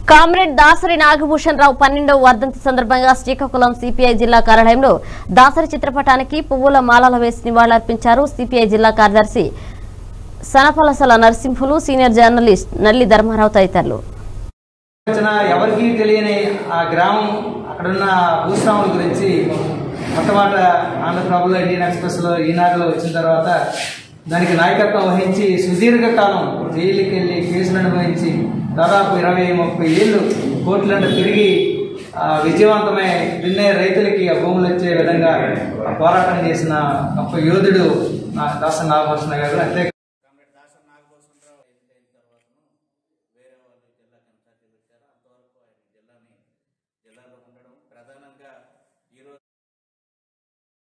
Comrade Dasari Nagabhushan Rao 12వ వర్ధంతి సందర్భంగా శ్రీకాకుళం సిపిఐ జిల్లా కార్యాలయంలో దాసరి చిత్రపటానికి పువ్వుల మాలలు వేసి నివాళులర్పించారు. సిపిఐ జిల్లా కార్యదర్శి సనపలసల నరసింహులు, సీనియర్ జర్నలిస్ట్ నల్లి ధర్మారావు తదితరులు. ఎవరికి తెలియని ఆ గ్రామం అక్కడున్న భూస్వాముల గురించి మొట్టమొదట ఆంధ్రప్రభలో, ఇండియన్ ఎక్స్ప్రెస్లో, ఈనాడులో వచ్చిన తర్వాత దానికి నాయకత్వం వహించి సుదీర్ఘకాలం జైలుకి వెళ్ళి కేసులు అనుభవించి దాదాపు 20-30 ఏళ్ళు కోర్టులను తిరిగి విజయవంతమై దున్నే రైతులకి ఆ భూములు వచ్చే విధంగా పోరాటం చేసిన గొప్ప యోధుడు దాసరి నాగభూషణ గారు. అంతే